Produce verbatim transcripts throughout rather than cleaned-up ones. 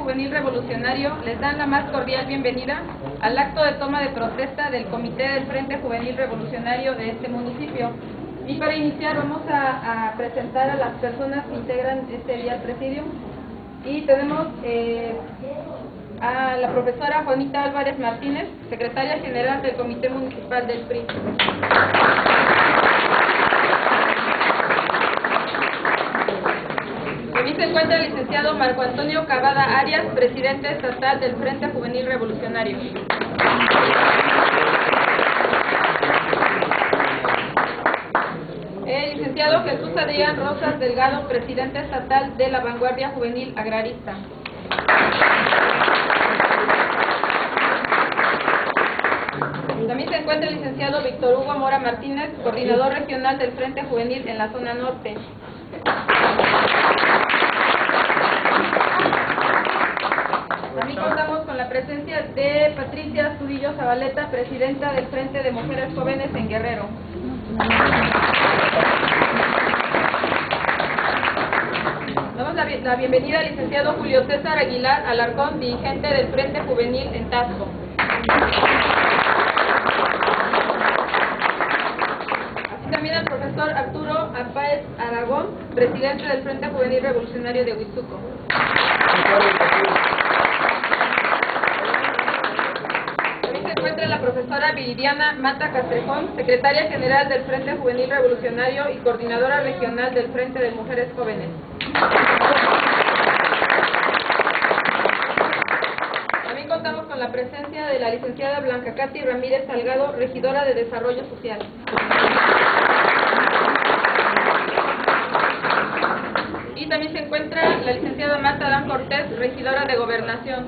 Juvenil Revolucionario les dan la más cordial bienvenida al acto de toma de protesta del Comité del Frente Juvenil Revolucionario de este municipio. Y para iniciar vamos a, a presentar a las personas que integran este día al presidium. Y tenemos eh, a la profesora Juanita Álvarez Martínez, secretaria general del Comité Municipal del P R I. También se encuentra el licenciado Marco Antonio Cavada Arias, presidente estatal del Frente Juvenil Revolucionario. El licenciado Jesús Adrián Rosas Delgado, presidente estatal de la Vanguardia Juvenil Agrarista. También se encuentra el licenciado Víctor Hugo Mora Martínez, coordinador regional del Frente Juvenil en la zona norte. También contamos con la presencia de Patricia Zudillo Zabaleta, presidenta del Frente de Mujeres Jóvenes en Guerrero. Damos la, la bienvenida al licenciado Julio César Aguilar Alarcón, dirigente del Frente Juvenil en Tasco. Así también al profesor Arturo Apáez Aragón, presidente del Frente Juvenil Revolucionario de Huitzuco. También se encuentra la profesora Viridiana Mata Castrejón, secretaria general del Frente Juvenil Revolucionario y coordinadora regional del Frente de Mujeres Jóvenes. También contamos con la presencia de la licenciada Blanca Katy Ramírez Salgado, regidora de Desarrollo Social. Y también se encuentra la licenciada Marta Adán Cortés, regidora de Gobernación.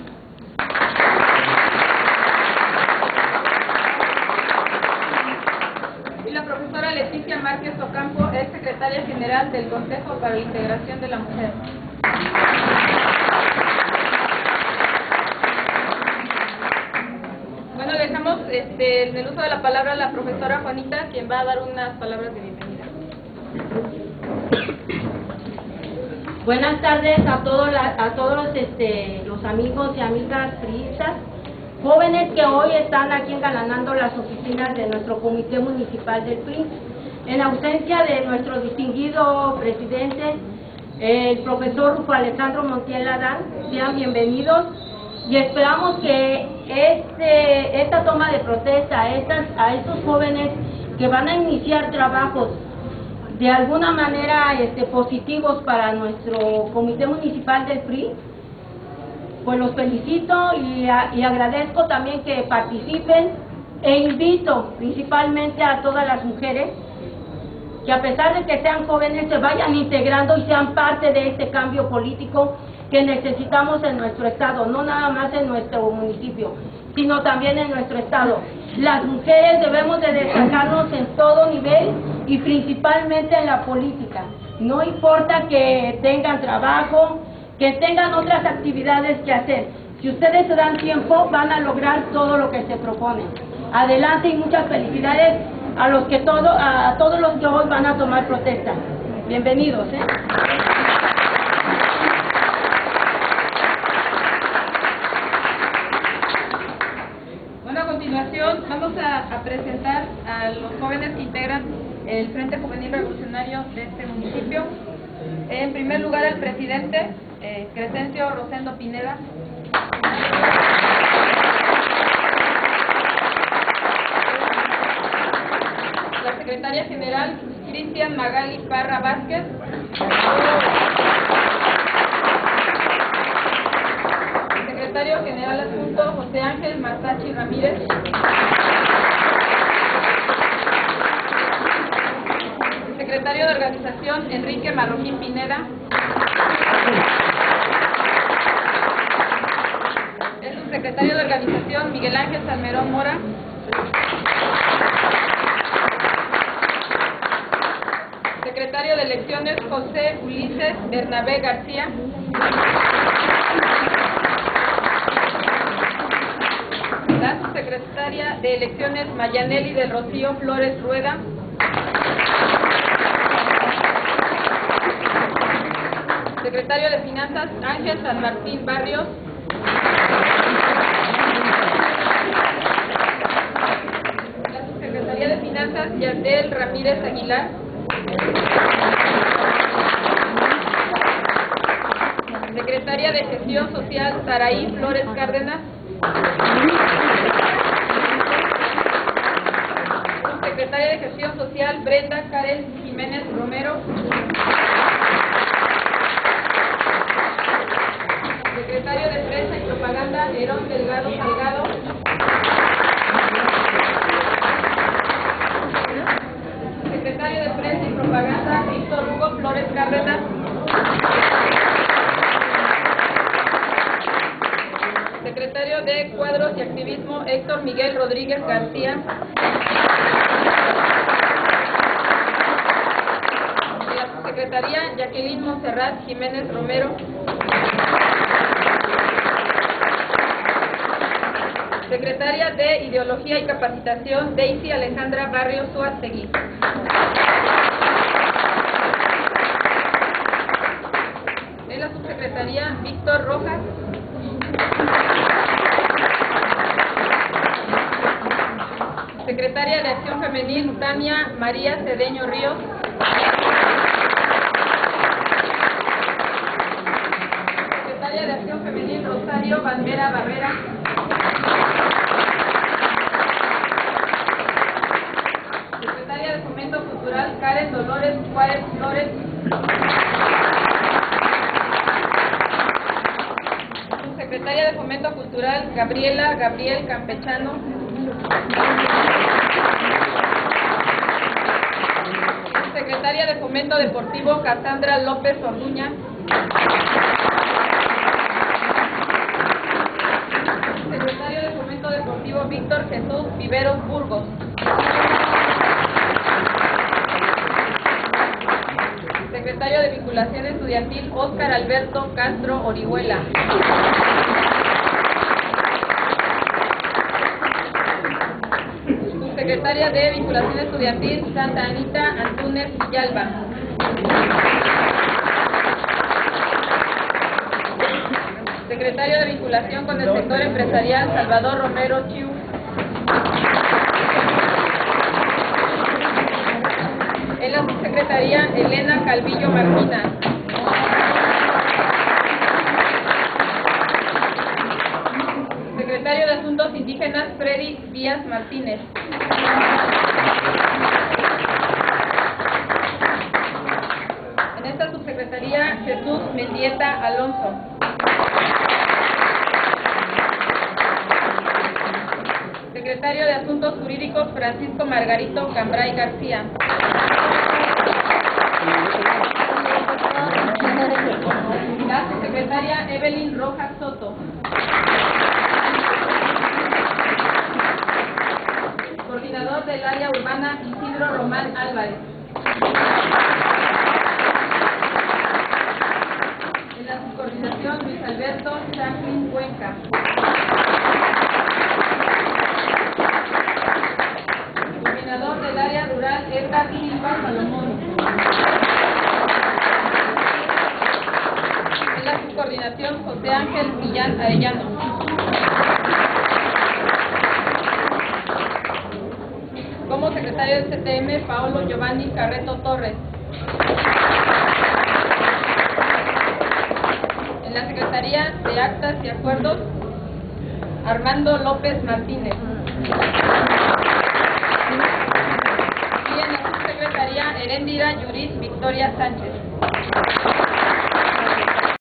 Y la profesora Leticia Márquez Ocampo es secretaria general del Consejo para la Integración de la Mujer. Bueno, dejamos este, en el uso de la palabra a la profesora Juanita, quien va a dar unas palabras de bienvenida. Buenas tardes a todos, la, a todos este, los amigos y amigas priistas, jóvenes que hoy están aquí engalanando las oficinas de nuestro Comité Municipal del P R I. En ausencia de nuestro distinguido presidente, el profesor Rufo Alejandro Montiel Adán, sean bienvenidos y esperamos que este, esta toma de protesta a, estas, a estos jóvenes que van a iniciar trabajos de alguna manera este, positivos para nuestro Comité Municipal del P R I, pues los felicito y, a, y agradezco también que participen e invito principalmente a todas las mujeres que a pesar de que sean jóvenes se vayan integrando y sean parte de este cambio político que necesitamos en nuestro estado, no nada más en nuestro municipio, sino también en nuestro estado. Las mujeres debemos de destacarnos en todo nivel y principalmente en la política. No importa que tengan trabajo, que tengan otras actividades que hacer. Si ustedes se dan tiempo, van a lograr todo lo que se proponen. Adelante y muchas felicidades a los que todo, a todos los que hoy van a tomar protesta. Bienvenidos, ¿eh? Bueno, a continuación vamos a, a presentar a los jóvenes que integran el Frente Juvenil Revolucionario de este municipio. En primer lugar, el presidente, eh, Crescencio Rosendo Pineda. La secretaria general, Cristian Magali Parra Vázquez. El secretario general adjunto, José Ángel Masachi Ramírez. El secretario de organización, Enrique Marroquín Pineda. El subsecretario de organización, Miguel Ángel Salmerón Mora. Secretario de elecciones, José Ulises Bernabé García. La subsecretaria de elecciones, Mayaneli del Rocío Flores Rueda. Secretario de Finanzas, Ángel San Martín Barrios. La Subsecretaría de Finanzas, Yardel Ramírez Aguilar. Secretaria de Gestión Social, Saraí Flores Cárdenas. Secretaria de Gestión Social, Brenda Karel Jiménez Romero. Secretario de Prensa y Propaganda, Herón Delgado Salgado. Secretario de Prensa y Propaganda, Víctor Hugo Flores Cárdenas. Secretario de Cuadros y Activismo, Héctor Miguel Rodríguez García. De la Subsecretaría, Jacqueline Monserrat Jiménez Romero. Secretaria de Ideología y Capacitación, Daisy Alejandra Barrios Suártegui. De la Subsecretaría, Víctor Rojas. Secretaria de Acción Femenil, Tania María Cedeño Ríos. Secretaria de Acción Femenil, Rosario Bandera Barrera. Secretaria de Fomento Cultural, Karen Dolores Juárez Flores. Subsecretaria de Fomento Cultural, Gabriela Gabriel Campechano. Secretaria de Fomento Deportivo, Cassandra López Orduña. Secretario de Fomento Deportivo, Víctor Jesús Viveros Burgos. Secretario de Vinculación Estudiantil, Óscar Alberto Castro Orihuela. Secretaria de Vinculación Estudiantil, Santa Anita Antúnez Villalba. Secretario de Vinculación con el Sector Empresarial, Salvador Romero Chiu. En la Subsecretaría, Elena Calvillo Martina. Secretario de Asuntos Indígenas, Freddy Díaz Martínez. En esta Subsecretaría, Jesús Mendieta Alonso. Secretario de Asuntos Jurídicos, Francisco Margarito Cambray García. La Subsecretaria, Evelyn Rojas Soto. Coordinador del área urbana, Isidro Román Álvarez. En la subcoordinación, Luis Alberto Jacqueline Cuenca. Coordinador del área rural, Edgar Silva Salomón. En la subcoordinación, José Ángel Millán Arellano. Como secretario del C T M, Paolo Giovanni Carreto Torres. En la Secretaría de Actas y Acuerdos, Armando López Martínez. Y en la Subsecretaría, Heréndira Yuris Victoria Sánchez.